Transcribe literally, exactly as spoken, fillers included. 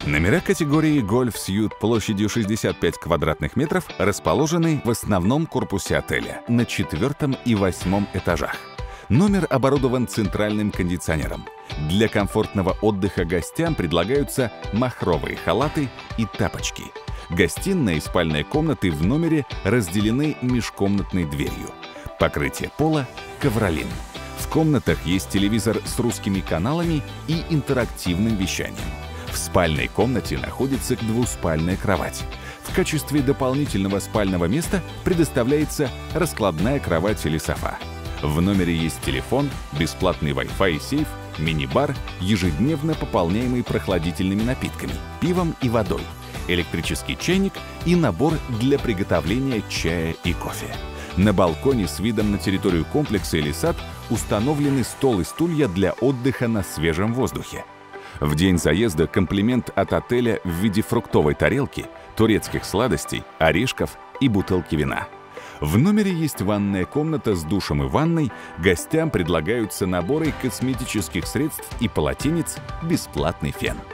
Номера категории «Гольф Сьют» площадью шестьдесят пять квадратных метров расположены в основном корпусе отеля на четвертом и восьмом этажах. Номер оборудован центральным кондиционером. Для комфортного отдыха гостям предлагаются махровые халаты и тапочки. Гостиная и спальные комнаты в номере разделены межкомнатной дверью. Покрытие пола – ковролин. В комнатах есть телевизор с русскими каналами и интерактивным вещанием. В спальной комнате находится двуспальная кровать. В качестве дополнительного спального места предоставляется раскладная кровать или софа. В номере есть телефон, бесплатный Wi-Fi и сейф, мини-бар, ежедневно пополняемый прохладительными напитками, пивом и водой, электрический чайник и набор для приготовления чая и кофе. На балконе с видом на территорию комплекса или сад установлены стол и стулья для отдыха на свежем воздухе. В день заезда комплимент от отеля в виде фруктовой тарелки, турецких сладостей, орешков и бутылки вина. В номере есть ванная комната с душем и ванной, гостям предлагаются наборы косметических средств и полотенец, бесплатный фен.